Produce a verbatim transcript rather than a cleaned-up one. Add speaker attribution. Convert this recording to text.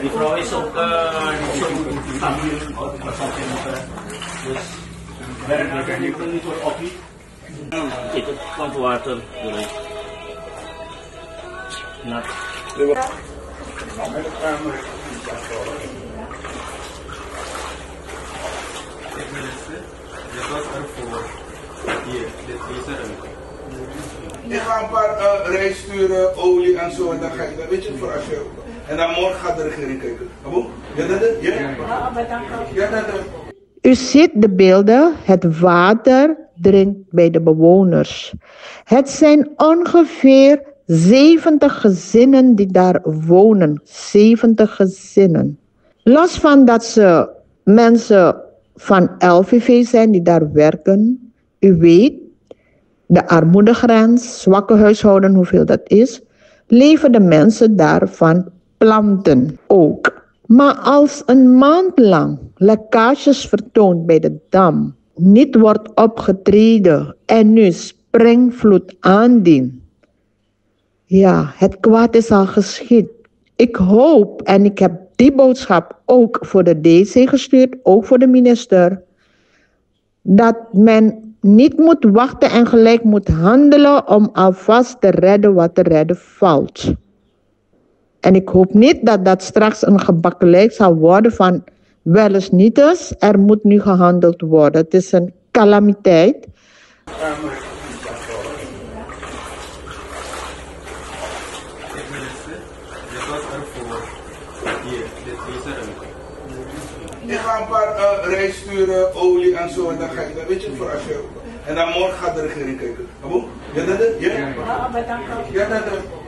Speaker 1: Die vrouw is ook uh, niet zo stabiel. Dus werkelijk en ik wil niet voor oppie. Kijk, het komt water eruit. Nat.
Speaker 2: Dit was ervoor. Hier, dit is eruit.
Speaker 3: Ik ga een paar uh, rijst sturen, olie en zo, en dan ga je dat, weet je, voor als je. En dan morgen gaat de regering kijken. Abu? Ja, dat is? Ja? Ja, dat is.
Speaker 4: U ziet de beelden, het water dringt bij de bewoners. Het zijn ongeveer zeventig gezinnen die daar wonen. zeventig gezinnen. Los van dat ze mensen van L V V zijn die daar werken. U weet, de armoedegrens, zwakke huishouden, hoeveel dat is, leven de mensen daar van planten ook. Maar als een maand lang lekkages vertoont bij de dam, niet wordt opgetreden en nu springvloed aandient, ja, het kwaad is al geschied. Ik hoop, en ik heb die boodschap ook voor de D C gestuurd, ook voor de minister, dat men niet moet wachten en gelijk moet handelen om alvast te redden wat te redden valt. En ik hoop niet dat dat straks een gebakkelei zal worden van wel eens niet eens. Er moet nu gehandeld worden. Het is een calamiteit.
Speaker 2: Dit was ervoor. Hier, dit is eruit.
Speaker 3: Ik ga een paar uh, rijst sturen, olie en zo, en dan ga je dat, weet je, voor als je. En dan morgen gaat de regering kijken. Abu? Ja, dat is? Ja? Ja, dat is.